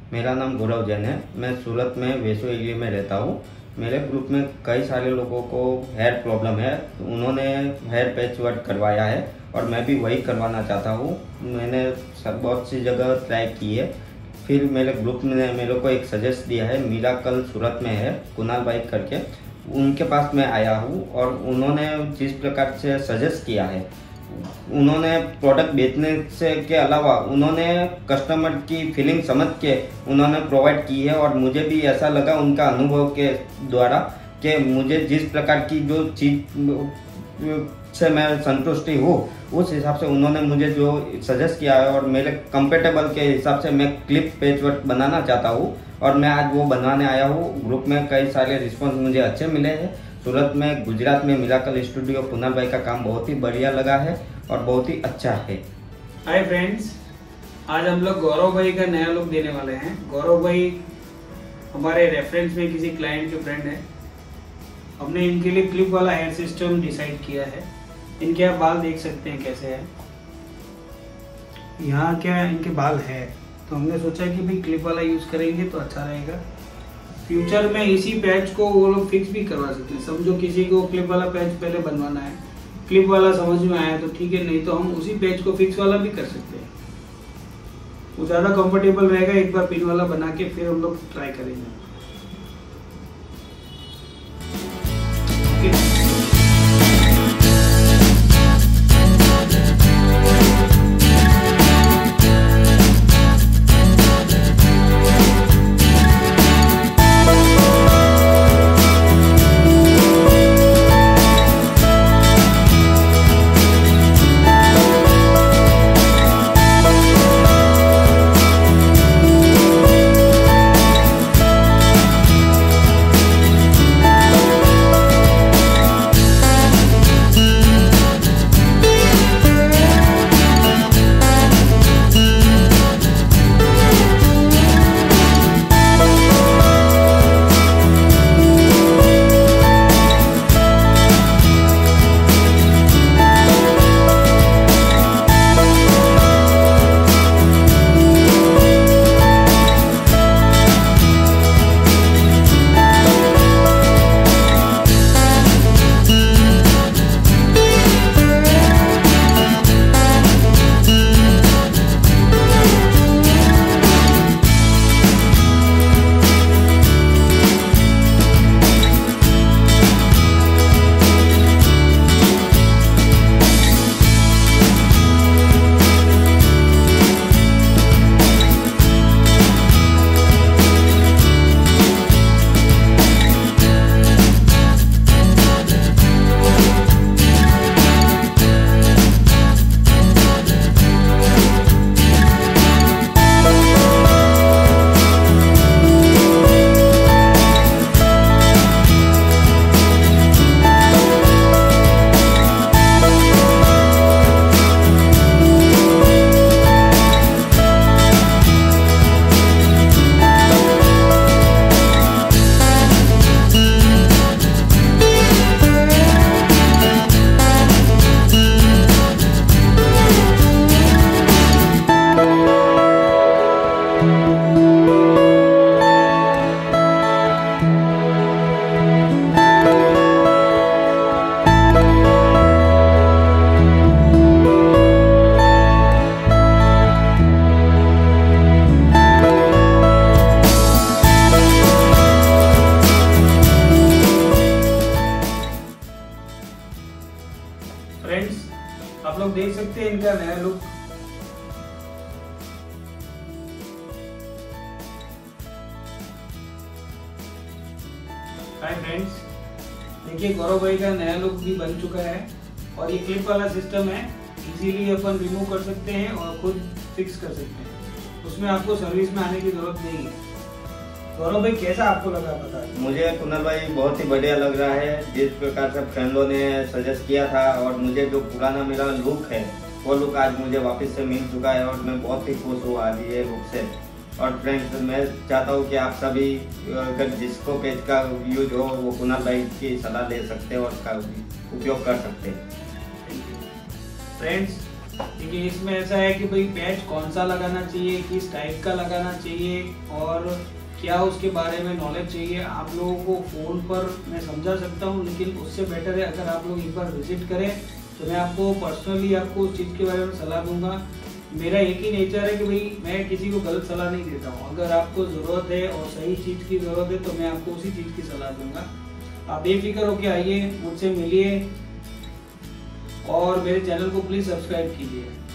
मेरा नाम गौरव जैन है। मैं सूरत में वैसो एरिया में रहता हूँ। मेरे ग्रुप में कई सारे लोगों को हेयर प्रॉब्लम है। उन्होंने हेयर पैच वर्क करवाया है और मैं भी वही करवाना चाहता हूँ। मैंने बहुत सी जगह ट्राई की है। फिर मेरे ग्रुप ने मेरे को एक सजेस्ट दिया है, मिराकल सूरत में है, कुणाल भाई करके। उनके पास मैं आया हूँ और उन्होंने जिस प्रकार से सजेस्ट किया है, उन्होंने प्रोडक्ट बेचने से के अलावा उन्होंने कस्टमर की फीलिंग समझ के उन्होंने प्रोवाइड की है। और मुझे भी ऐसा लगा उनका अनुभव के द्वारा कि मुझे जिस प्रकार की जो चीज़ से मैं संतुष्टि हूँ, उस हिसाब से उन्होंने मुझे जो सजेस्ट किया है और मेरे कंफर्टेबल के हिसाब से मैं क्लिप पेच वर्क बनाना चाहता हूँ और मैं आज वो बनाने आया हूँ। ग्रुप में कई सारे रिस्पॉन्स मुझे अच्छे मिले हैं। सूरत में, गुजरात में मिराकल स्टूडियो कुणाल भाई का काम बहुत ही बढ़िया लगा है और बहुत ही अच्छा है। हाय फ्रेंड्स, आज हम लोग गौरव भाई का नया लुक देने वाले हैं। गौरव भाई हमारे रेफरेंस में किसी क्लाइंट के फ्रेंड है। हमने इनके लिए क्लिप वाला हेयर सिस्टम डिसाइड किया है। इनके आप बाल देख सकते हैं कैसे है। यहाँ क्या इनके बाल है, तो हमने सोचा कि भाई क्लिप वाला यूज़ करेंगे तो अच्छा रहेगा। फ्यूचर में इसी पैच को वो लोग फिक्स भी करवा सकते हैं। समझो किसी को क्लिप वाला पैच पहले बनवाना है, क्लिप वाला समझ में आया तो ठीक है, नहीं तो हम उसी पैच को फिक्स वाला भी कर सकते हैं। वो ज़्यादा कंफर्टेबल रहेगा। एक बार पिन वाला बना के फिर हम लोग ट्राई करेंगे। फ्रेंड्स, आप लोग देख सकते हैं इनका नया लुक। हाय फ्रेंड्स, देखिए गौरव भाई का नया लुक भी बन चुका है और ये क्लिप वाला सिस्टम है। इजीली अपन रिमूव कर सकते हैं और खुद फिक्स कर सकते हैं। उसमें आपको सर्विस में आने की जरूरत नहीं है। गौरव भाई कैसा आपको लगा पता है? मुझे कुणाल भाई बहुत ही बढ़िया लग रहा है। जिस प्रकार से फ्रेंडों ने सजेस्ट किया था और मुझे जो पुराना मेरा लुक है वो लुक आज मुझे वापस से मिल चुका है और मैं बहुत ही खुश हूँ आज ये लुक से। और फ्रेंड्स, मैं चाहता हूँ कि आप सभी अगर जिसको पेज का यूज हो वो कुणाल भाई की सलाह ले सकते हैं और उसका उपयोग कर सकते हैं। फ्रेंड्स, देखिए इसमें ऐसा है कि भाई पैच कौन सा लगाना चाहिए, किस टाइप का लगाना चाहिए और क्या उसके बारे में नॉलेज चाहिए, आप लोगों को फ़ोन पर मैं समझा सकता हूँ, लेकिन उससे बेटर है अगर आप लोग एक बार विजिट करें तो मैं आपको पर्सनली आपको उस चीज़ के बारे में सलाह दूंगा। मेरा एक ही नेचर है कि भाई मैं किसी को गलत सलाह नहीं देता हूँ। अगर आपको ज़रूरत है और सही चीज़ की ज़रूरत है तो मैं आपको उसी चीज़ की सलाह दूंगा। आप बेफिक्र होकर आइए, मुझसे मिलिए और मेरे चैनल को प्लीज़ सब्सक्राइब कीजिए।